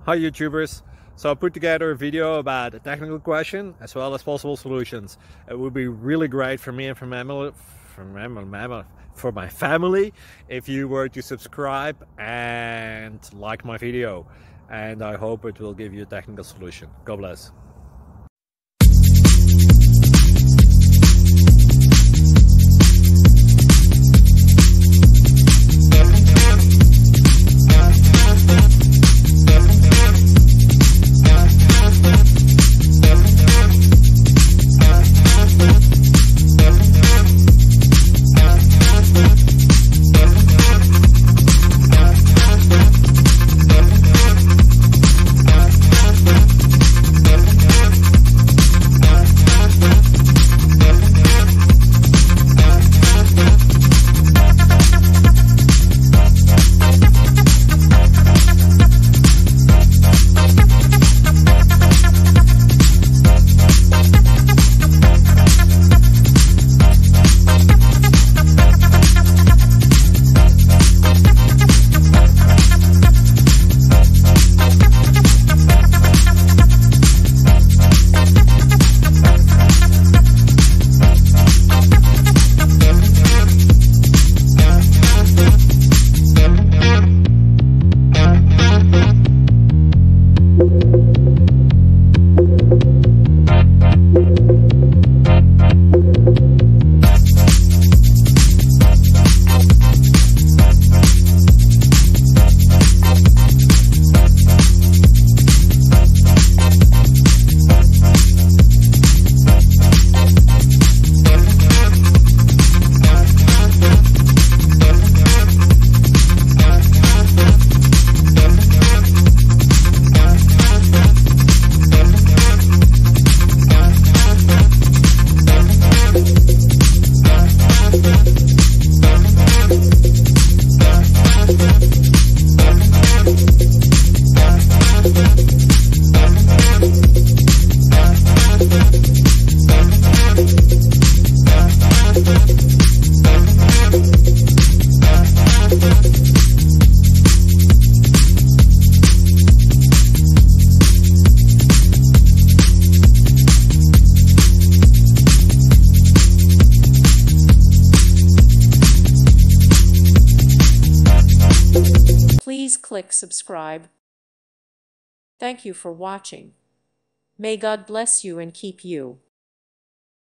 Hi YouTubers. So I put together a video about a technical question as well as possible solutions. It would be really great for me and for my family if you were to subscribe and like my video, and I hope it will give you a technical solution. God bless. Please click subscribe. Thank you for watching. May God bless you and keep you.